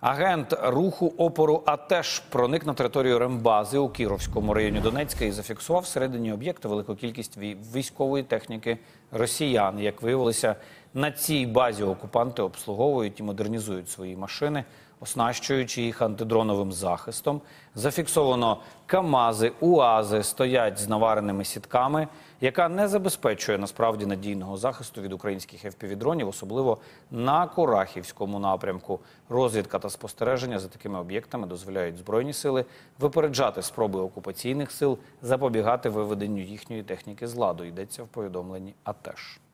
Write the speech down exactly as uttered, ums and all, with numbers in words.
Агент руху опору «Атеш» проник на територію рембази у Кіровському районі Донецька і зафіксував всередині об'єкта велику кількість військової техніки росіян. Як виявилося, на цій базі окупанти обслуговують і модернізують свої машини, оснащуючи їх антидроновим захистом. Зафіксовано КАМАЗи, УАЗи стоять з навареними сітками, яка не забезпечує насправді надійного захисту від українських еф пі ві-дронів, особливо на Курахівському напрямку. Розвідка та спостереження за такими об'єктами дозволяють Збройні сили випереджати спроби окупаційних сил, запобігати виведенню їхньої техніки з ладу, йдеться в повідомленні «Атеш».